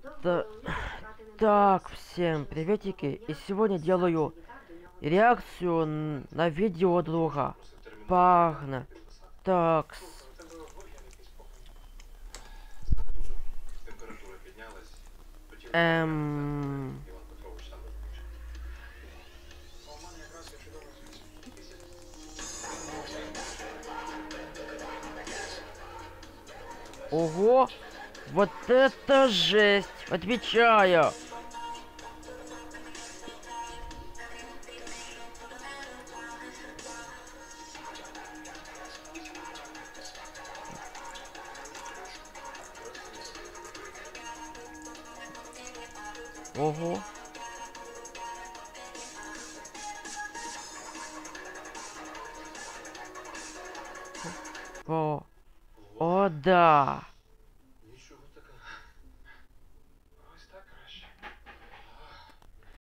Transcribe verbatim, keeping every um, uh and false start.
Та- Так, всем приветики. И сегодня делаю реакцию н- на видео друга. Пагна. Такс. Эм... Ого! Вот это жесть! Отвечаю! Ого! О, о да!